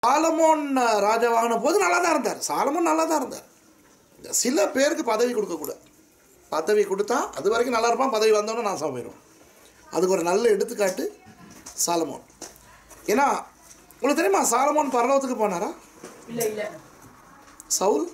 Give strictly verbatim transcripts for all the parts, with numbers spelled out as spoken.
Solomon ராஜாவாகின போது நல்லா தான் இருந்தார். சாலமோன் நல்லா தான் இருந்தார். சில பேருக்கு பதவி கொடுக்கக்கூடாது. பதவி கொடுத்தா அது வரைக்கும் நல்லா இருப்பான், பதவி வந்தோன்னே நாசம் போயிடும். அதுக்கு ஒரு நல்ல எடுத்துக்காட்டு சாலமோன். ஏன்னா உங்களுக்கு தெரியுமா சாலமோன் பரலோகத்துக்கு போனாரா? சவுல்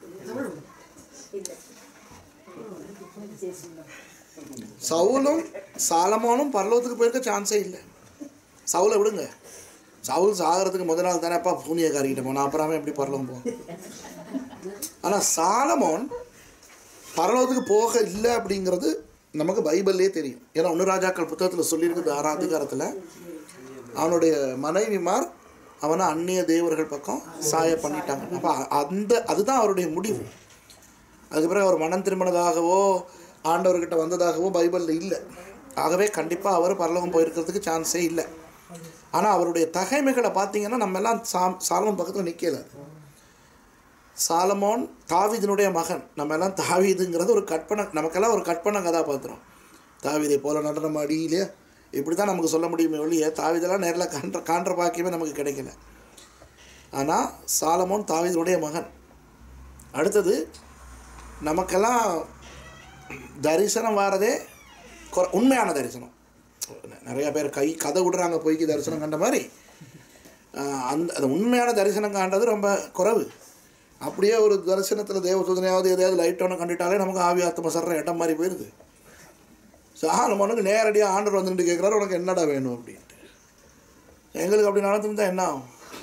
சவுலும் சாலமோனும் பரலோகத்துக்கு போயிருக்க சான்ஸே இல்லை. சவுலை விடுங்க, சவுல் சாகிறதுக்கு முதல் நாள் தானே அப்பா பூனியக்காரிக்கிட்ட போனா, அப்புறமே எப்படி பரலோகம் போகும். ஆனால் சாலமோன் பரலோகத்துக்கு போக இல்லை அப்படிங்கிறது நமக்கு பைபிள்லேயே தெரியும். ஏன்னா ஒன்று ராஜாக்கள் புத்தகத்தில் சொல்லியிருக்குது ஆறாம் அதிகாரத்தில், அவனுடைய மனைவிமார் அவனை அந்நிய தேவர்கள் பக்கம் சாய பண்ணிட்டாங்க. அப்போ அந்த அதுதான் அவருடைய முடிவு. அதுக்கு பிறகு அவர் மனம் திரும்பினதாகவோ ஆண்டவர்கிட்ட வந்ததாகவோ பைபிளில் இல்லை. ஆகவே கண்டிப்பாக அவர் பரலோகம் போயிருக்கிறதுக்கு சான்ஸே இல்லை. ஆனால் அவருடைய தகைமைகளை பார்த்தீங்கன்னா நம்ம எல்லாம் சா சாலமோன் பக்கத்தில் நிற்கல. சாலமோன் தாவீதினுடைய மகன். நம்ம எல்லாம் தாவீதுங்கிறது ஒரு கற்பனை, நமக்கெல்லாம் ஒரு கற்பனை கதாபாத்திரம். தாவீதை போல நடனம் ஆடி இல்லையா, இப்படி தான் நமக்கு சொல்ல முடியுமே ஒழிய தாவீதெல்லாம் நேரில் காண்ற காண்ற பாக்கியமே நமக்கு கிடைக்கல. ஆனால் சாலமோன் தாவீதினுடைய மகன். அடுத்தது நமக்கெல்லாம் தரிசனம் வாரதே உண்மையான தரிசனம். நிறைய பேர் கை கதை விடுறாங்க பொய்க்கு தரிசனம் கண்ட மாதிரி. அந்த அந்த உண்மையான தரிசனம் காண்றது ரொம்ப குறைவு. அப்படியே ஒரு தரிசனத்தில் தேவதூதனையாவது எதையாவது லைட் ஒன்று கண்டுட்டாலே நமக்கு ஆவி ஆத்ம சர்ற இடம் மாதிரி போயிடுது. சாலமோனுக்கு நேரடியாக ஆண்டவர் வந்துட்டு கேட்குறாரு, உனக்கு என்னடா வேணும் அப்படின்ட்டு. எங்களுக்கு அப்படி நடந்துருந்தா என்ன ஆகும்?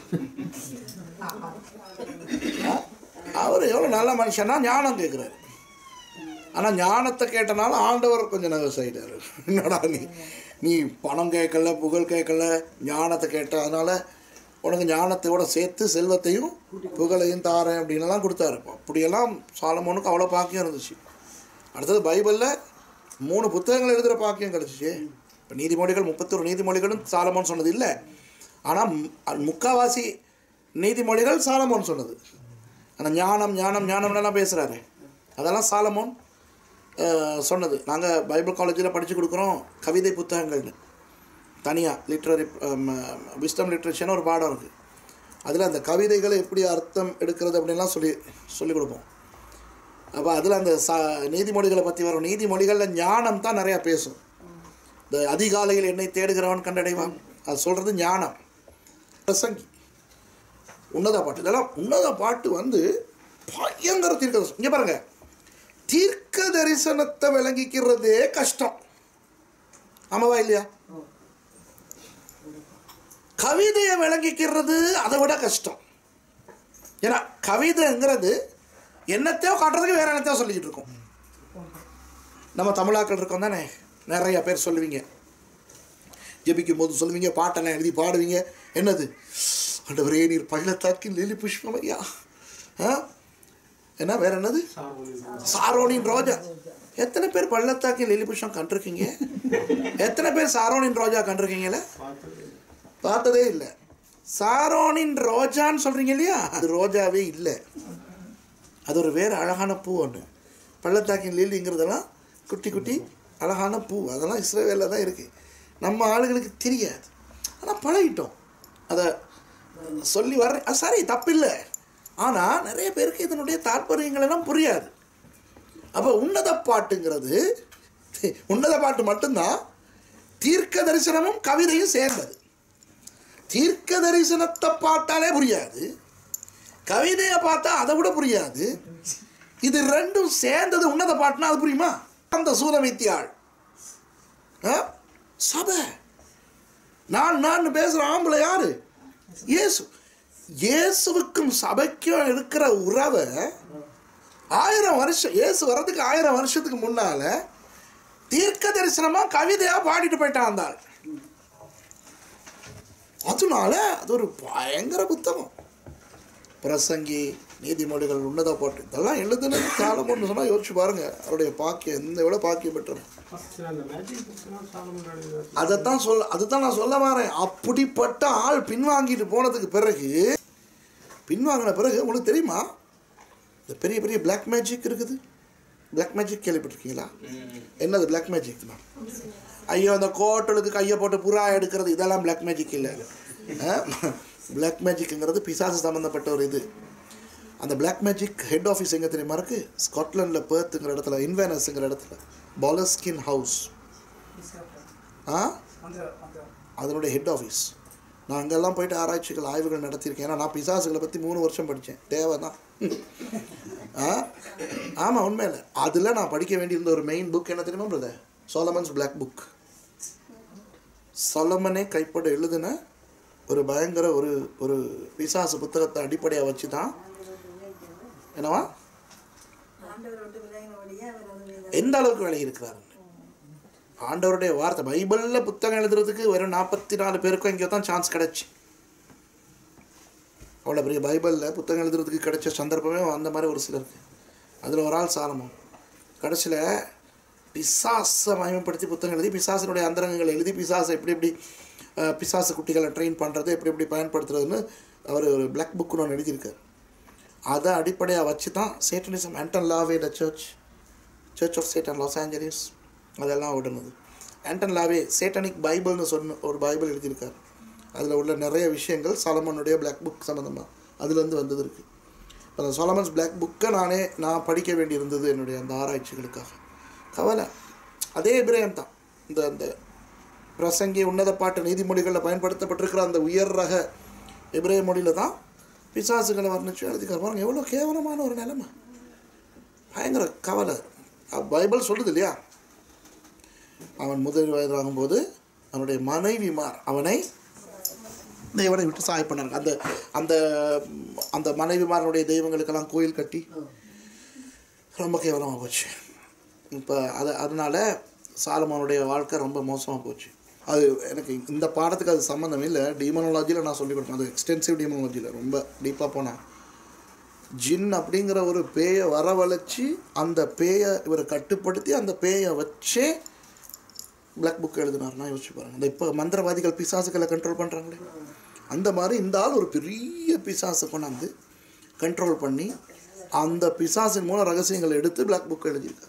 அவர் எவ்வளோ நல்ல மனுஷன்னா ஞானம் கேட்குறாரு. ஆனால் ஞானத்தை கேட்டனால ஆண்டவர் கொஞ்சம் நர்வஸ் ஆகிட்டார். என்னடா நீ நீ பணம் கேட்கல, புகழ் கேட்கல, ஞானத்தை கேட்ட, அதனால் உனக்கு ஞானத்தையோட சேர்த்து செல்வத்தையும் புகழையும் தாரேன் அப்படின்லாம் கொடுத்தாரு. அப்படியெல்லாம் சாலமோனுக்கு அவ்வளோ பாக்கியம் இருந்துச்சு. அடுத்தது பைபிளில் மூணு புத்தகங்கள் எழுதுகிற பாக்கியம் கிடச்சிச்சு. இப்போ நீதிமொழிகள் முப்பத்தொரு நீதிமொழிகளும் சாலமோன் சொன்னது இல்லை. ஆனால் முக்கால்வாசி நீதிமொழிகள் சாலமோன் சொன்னது. ஆனால் ஞானம் ஞானம் ஞானம்லாம் பேசுகிறாரு, அதெல்லாம் சாலமோன் சொன்னது. நாங்கள் பைபிள் காலேஜில் படித்து கொடுக்குறோம் கவிதை புத்தகங்கள்னு தனியாக லிட்ரரி விஸ்டம் லிட்ரேச்சர்னு ஒரு பாடம் இருக்குது. அதில் அந்த கவிதைகளை எப்படி அர்த்தம் எடுக்கிறது அப்படின்லாம் சொல்லி சொல்லிக் கொடுப்போம். அப்போ அதில் அந்த சா நீதிமொழிகளை பற்றி வரும். நீதிமொழிகளில் ஞானம் தான் நிறையா பேசும். இந்த அதிகாலையில் என்னை தேடுகிறவன் கண்டடைவான், அது சொல்கிறது ஞானம். பிரசங்கி, உன்னத பாட்டு, இதெல்லாம் உன்னத பாட்டு வந்து பயங்கர தீர்க்க தரிசனம். இங்கே பாருங்கள், தீர்க்க தரிசனத்தை விளங்கிக்கிறதே கஷ்டம். ஆமாவா இல்லையா? கவிதையை விளங்கிக்கிறது அதை விட கஷ்டம். ஏன்னா கவிதைங்கிறது என்னத்தையோ காட்டுறதுக்கு வேற என்னத்தையோ சொல்லிக்கிட்டு இருக்கோம். நம்ம தமிழாக்கள் இருக்கோம் தானே, நிறைய பேர் சொல்லுவீங்க, ஜெபிக்கும் போது சொல்லுவீங்க, பாட்டெல்லாம் எழுதி பாடுவீங்க. என்னது? ஆண்டவரே நீர் பள்ளத்தாக்கின் லிலி புஷ்பம் ஐயா. ஆ என்ன வேற என்னது? சாரோனின் ரோஜா. எத்தனை பேர் பள்ளத்தாக்கின் லிலி புஷ்பம் கண்டிருக்கீங்க? எத்தனை பேர் சாரோனின் ரோஜா கண்டிருக்கீங்களே? பார்த்ததே இல்லை. சாரோனின் ரோஜான்னு சொல்கிறீங்க இல்லையா, அது ரோஜாவே இல்லை, அது ஒரு வேறு அழகான பூ ஒன்று. பள்ளத்தாக்கின் லில்லிங்கிறதெல்லாம் குட்டி குட்டி அழகான பூ, அதெல்லாம் இஸ்ரேலில் தான் இருக்குது. நம்ம ஆளுகளுக்கு தெரியாது, ஆனால் பழகிட்டோம். அதை சொல்லி வர்ற அது சரி, தப்பில்லை. ஆனால் நிறைய பேருக்கு இதனுடைய தாற்பயங்கள் எல்லாம் புரியாது. அப்போ உன்னத பாட்டுங்கிறது, உன்னத பாட்டு மட்டும்தான் தீர்க்க தரிசனமும் கவிதையும் சேர்ந்தது. தீர்க்க தரிசனத்தை பார்த்தாலே புரியாது, கவிதையை பார்த்தா அதை விட புரியாது. இது ரெண்டும் சேர்ந்தது உன்னத பாட்டுனா அது புரியுமா? அந்த சூலமித்தியாள் சபை, நான் நான் பேசுகிற ஆம்பளை யாரு? இயேசு. இயேசுவுக்கும் சபைக்கும் இருக்கிற உறவை ஆயிரம் வருஷம், இயேசு வர்றதுக்கு ஆயிரம் வருஷத்துக்கு முன்னால தீர்க்க தரிசனமா கவிதையா பாடிட்டு போயிட்டான் அந்த ஆள். அதனால அது ஒரு பயங்கர புத்தகம். பிரசங்கி, நீதிமொழிகள், உன்னத பாட்டு, இதெல்லாம் எழுதுனது சாலமோன்னு சொன்னா யோசிச்சு பாருங்க, அவருடைய பாக்கியம் எந்த விட பாக்கியம் பெற்றவன். அதைத்தான் சொல்ல அதுதான் நான் சொல்ல வரேன். அப்படிப்பட்ட ஆள் பின்வாங்கிட்டு போனதுக்கு பிறகு, பின்வாங்கின பிறகு உங்களுக்கு தெரியுமா, இந்த பெரிய பெரிய பிளாக் மேஜிக் இருக்குது. பிளாக் மேஜிக் கேள்விப்பட்டிருக்கீங்களா? என்னது பிளாக் மேஜிக்னா? ஐயோ அந்த கோட்டலுக்கு கையை போட்டு புறா எடுக்கிறது, இதெல்லாம் பிளாக் மேஜிக் இல்லை. பிளாக் மேஜிக்ங்கிறது பிசாசு சம்மந்தப்பட்ட ஒரு இது. அந்த பிளாக் மேஜிக் ஹெட் ஆஃபீஸ் எங்கே தெரியுமா இருக்குது? ஸ்காட்லாண்டில் பெர்த்துங்கிற இடத்துல, இன்வேனஸ்ங்கிற இடத்துல பாலஸ்கின் ஹவுஸ். ஆ அதனுடைய ஹெட் ஆஃபீஸ். நான் அங்கெல்லாம் போயிட்டு ஆராய்ச்சிகள் ஆய்வுகள் நடத்தியிருக்கேன். ஏன்னா நான் பிசாசுகளை பற்றி மூணு வருஷம் படித்தேன். தேவை தான். ஆ ஆமாம், உண்மையில் அதில் நான் படிக்க வேண்டியிருந்த ஒரு மெயின் புக் என்ன தெரியுமா பிரதர்? Solomon's black book. சொலமனே கைப்பட எழுதின ஒரு பயங்கர ஒரு ஒரு பிசாசு புத்தகத்தை அடிப்படையாக வச்சு தான் என்னவா எந்த அளவுக்கு விலகி இருக்கிறாரு. ஆண்டவருடைய வார்த்தை பைபிளில் புத்தகம் எழுதுறதுக்கு வெறும் நாற்பத்தி நாலு பேருக்கும் இங்கே தான் சான்ஸ் கிடச்சி. அவ்வளோ பெரிய பைபிளில் புத்தகம் எழுதுறதுக்கு கிடைச்ச சந்தர்ப்பமே அந்த மாதிரி ஒரு சிலருக்கு. அதில் ஒரு ஆள் சாலமோன். கடைசியில் பிசாசை மயமப்படுத்தி புத்தகம் எழுதி பிசாசினுடைய அந்தரங்கங்களை எழுதி பிசாசை எப்படி எப்படி பிசாசு குட்டிகளை ட்ரெயின் பண்ணுறது, எப்படி எப்படி பயன்படுத்துறதுன்னு அவர் ஒரு பிளாக் புக்குன்னு ஒன்று எழுதியிருக்கார். அதை அடிப்படையாக வச்சு தான் Satanism, Anton LaVey the church church of Satan Los Angeles அதெல்லாம் ஓடுனது. ஆண்டன் லாவே சேட்டனிக் பைபிள்னு சொன்ன ஒரு பைபிள் எழுதியிருக்கார். அதில் உள்ள நிறைய விஷயங்கள் சாலமனுடைய பிளாக் புக் சம்மந்தமாக அதுலேருந்து வந்தது இருக்குது. அந்த சாலமன்ஸ் பிளாக் புக்கை நானே நான் படிக்க வேண்டியிருந்தது என்னுடைய அந்த ஆராய்ச்சிகளுக்காக. கவலை அதே எபிரேயம் தான். இந்த அந்த பிரசங்கி உன்னத பாட்டு நீதிமொழிகளில் பயன்படுத்தப்பட்டிருக்கிற அந்த உயர் ரக எபிரேய மொழியில் தான் பிசாசுகளை வர்ணிச்சு எழுதிக்கார். பாருங்க எவ்வளோ கேவலமான ஒரு நிலைமை, பயங்கர கவலை. பைபிள் சொல்லுது இல்லையா, அவன் முதல் வயதாகும்போது அவனுடைய மனைவிமார் அவனை தெய்வனை விட்டு சாய் பண்ணாங்க. அந்த அந்த அந்த மனைவிமாரனுடைய தெய்வங்களுக்கெல்லாம் கோயில் கட்டி ரொம்ப கேவலமாக போச்சு. இப்போ அது அதனால் சாலமோனுடைய வாழ்க்கை ரொம்ப மோசமாக போச்சு. அது எனக்கு இந்த பாடத்துக்கு அது சம்மந்தம் இல்லை. டீமனாலஜியில் நான் சொல்லிக் கொடுப்பேன். அது எக்ஸ்டென்சிவ் டீமனாலஜியில் ரொம்ப டீப்பாக போனேன். ஜின் அப்படிங்கிற ஒரு பேயை வரவழைச்சி அந்த பேயை இவரை கட்டுப்படுத்தி அந்த பேயை வச்சே பிளாக் புக் எழுதினார்னா யோசிச்சு பாருங்கள். இந்த இப்போ மந்திரவாதிகள் பிசாசுகளை கண்ட்ரோல் பண்ணுறாங்களே, அந்த மாதிரி இந்த ஆள் ஒரு பெரிய பிசாசை கொண்டாந்து கண்ட்ரோல் பண்ணி அந்த பிசாசின் மூலம் ரகசியங்களை எடுத்து பிளாக் புக் எழுதியிருக்கார்.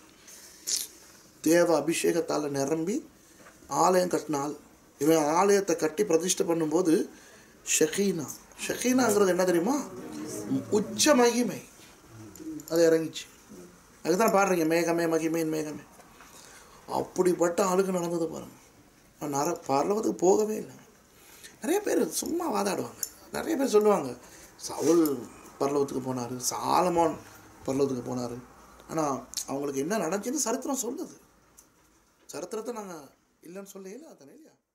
தேவ அபிஷேகத்தால் நிரம்பி ஆலயம் கட்டினால் இவன் ஆலயத்தை கட்டி பிரதிஷ்டை பண்ணும்போது ஷெகீனா ஷெகீனாங்கிறது என்ன தெரியுமா? உச்ச மகிமை அது இறங்கிச்சு. அதுதான் பாடுறீங்க, மேகமே மகிமையின் மேகமே. அப்படிப்பட்ட ஆளுக்கு நடந்தது பாருங்கள். நர பரலவத்துக்கு போகவே இல்லை. நிறைய பேர் சும்மா வாதாடுவாங்க. நிறைய பேர் சொல்லுவாங்க சவுல் பரலவத்துக்கு போனார், சாலமோன் பரலவத்துக்கு போனார். ஆனால் அவங்களுக்கு என்ன நடந்துச்சுன்னு சரித்திரம் சொல்லுது. சரித்திரத்தை நாங்கள் இல்லைன்னு சொல்லல, அதானே இல்லையா?